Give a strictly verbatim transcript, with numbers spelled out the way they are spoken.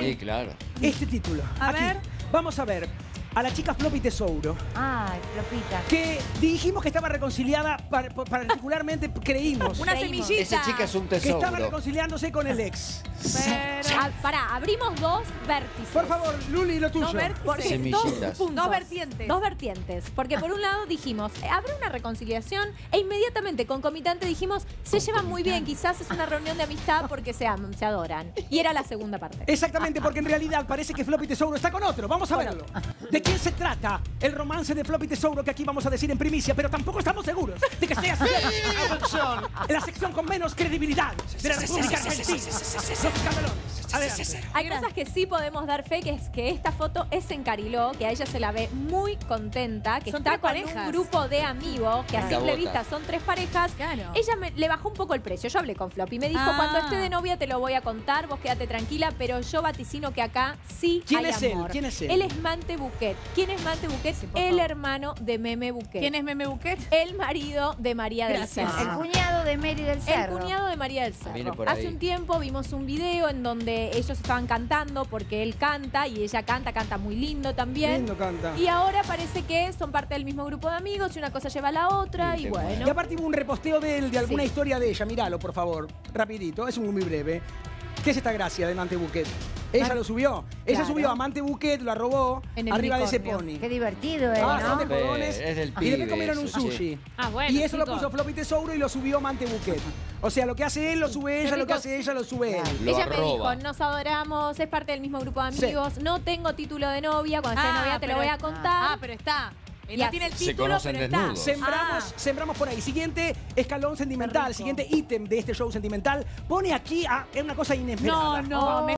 Sí, claro. Este título. A Aquí. ver. Vamos a ver. A la chica Floppy Tesouro, Ay, Flopita. que dijimos que estaba reconciliada, par- particularmente creímos Una Creímos. semillita. Esa chica es un que estaba tesoro. reconciliándose con el ex. Pero... Ah, pará, abrimos dos vértices. Por favor, Luli, lo tuyo. Dos vértices. Porque Semillitas. dos puntos. Dos vertientes. Dos vertientes. Porque por un lado dijimos, eh, habrá una reconciliación e inmediatamente concomitante dijimos, se llevan muy bien, quizás es una reunión de amistad porque se aman, se adoran. Y era la segunda parte. Exactamente, porque en realidad parece que Floppy Tesouro está con otro. Vamos a verlo. ¿De quién se trata el romance de Floppy Tesouro que aquí vamos a decir en primicia? Pero tampoco estamos seguros de que sea cierto. En la sección con menos credibilidad de la República Argentina. Los escandalones. Adelante. Hay cosas que sí podemos dar fe, que es que esta foto es en Cariló, que a ella se la ve muy contenta, que Son está tres con parejas. un grupo de amigos, que a La simple bota. vista son tres parejas. Claro. Ella me- le bajó un poco el precio. Yo hablé con Floppy. Me dijo, Ah. cuando esté de novia te lo voy a contar, vos quédate tranquila, pero yo vaticino que acá sí ¿Quién hay es él? amor. ¿Quién es él? Él es Mante Buquet. ¿Quién es Mante Buquet? por el favor. hermano de Meme Buquet. ¿Quién es Meme Buquet? El marido de María Gracias. del Ah. Cerro. El cuñado de Mary del El Cerro. cuñado de María del Viene Cerro. por ahí. Hace un tiempo vimos un video en donde ellos estaban cantando porque él canta y ella canta, canta muy lindo también. Lindo canta. Y ahora parece que son parte del mismo grupo de amigos y una cosa lleva a la otra Sí, y te bueno. Y aparte hubo un reposteo de él, de alguna Sí. historia de ella. Míralo, por favor. Rapidito, es muy breve. ¿Qué es esta gracia de Mante Buquet? Ella Ah, lo subió. Ella claro. subió a Mante Buquet, lo arrobó En el arriba de ese unicornio. pony. Qué divertido, ¿eh? Ah, ¿no? son de jodones. Es del Y después pibe comieron un eso, sí. sushi. Ah, bueno, Y eso lo chicos. puso Floppy Tesouro y lo subió Mante Buquet. O sea, lo que hace él lo sube ella, lo que hace ella lo sube él. Lo Ella me arroba. dijo, nos adoramos, es parte del mismo grupo de Sí. amigos, no tengo título de novia, cuando esté de novia te lo pero- voy a contar. Ah, pero está. Él Y no así. tiene el Se título, conocen pero está. desnudos. Sembramos, Ah. sembramos por ahí. Siguiente escalón sentimental, rico. siguiente ítem de este show sentimental. Pone aquí a, es una cosa inesperada. No, no, me